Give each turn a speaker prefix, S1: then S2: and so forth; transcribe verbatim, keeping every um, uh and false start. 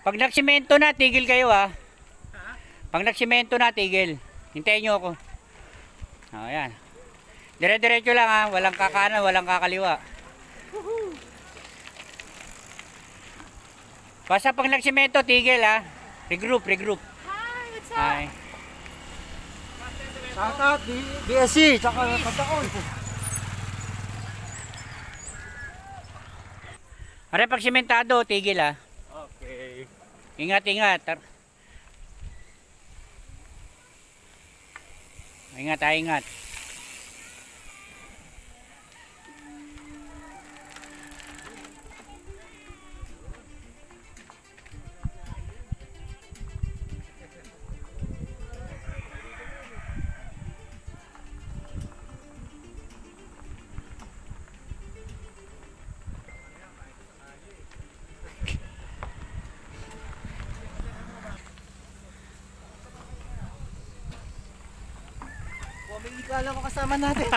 S1: Pag nagsimento na, tigil kayo ah. Pag nagsimento na, tigil. Hintayin nyo ako. O, yan. Dire-diretso lang ah. Walang kakanan, walang kakaliwa. Basta pag nagsimento, tigil ah. Regroup, regroup.
S2: Hi, what's up?
S1: Hi.
S3: Shout out, B S C, tsaka Pagkaon.
S1: Are, pag simentado, tigil ah.
S3: Okay.
S1: Ingat, ingat. Ingat, ah, ingat.
S3: May ikala ko kasama natin.